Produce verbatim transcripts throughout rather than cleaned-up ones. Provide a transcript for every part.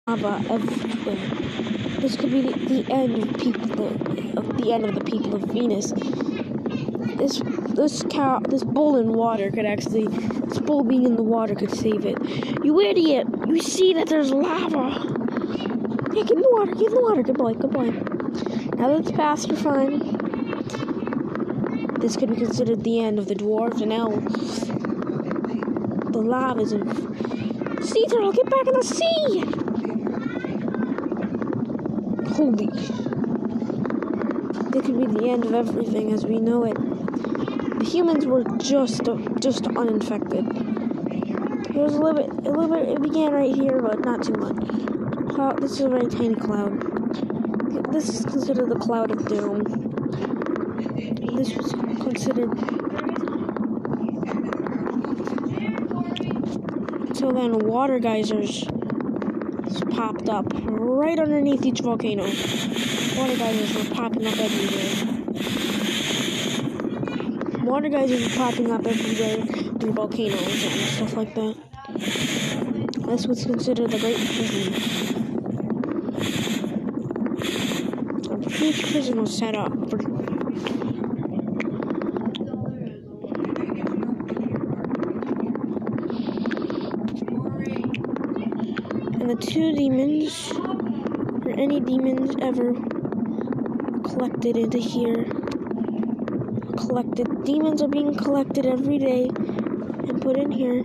lava everywhere. This could be the, the end of people of the end of the people of Venus. This this cow this bull in water could actually this bull being in the water could save it. You idiot! You see that there's lava. Yeah, get in the water, get in the water, good boy, good boy. Now that it's past, you're fine. This could be considered the end of the dwarves and elves. The lava's in sea turtle, get back in the sea! Holy. It could be the end of everything as we know it. The humans were just uh, just uninfected. There's a little bit, a little bit. It began right here, but not too much. Cloud. This is a very tiny cloud. This is considered the cloud of doom. This was considered. So then, water geysers popped up right underneath each volcano. Water geysers were popping up everywhere. Water geysers were popping up everywhere through volcanoes and stuff like that. That's what's considered the Great Prison. A huge prison was set up for. And the two demons, or any demons ever collected into here. Collected. Demons are being collected every day and put in here.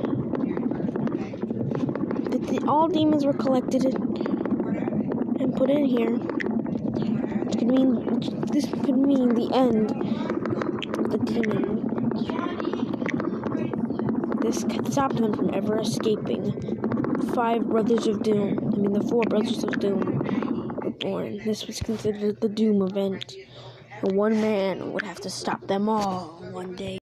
The, the, all demons were collected and put in here. Which could mean this could mean the end of the demon. This could stop them from ever escaping. The five brothers of doom. I mean, the four brothers of doom were born. This was considered the doom event. And one man would have to stop them all one day.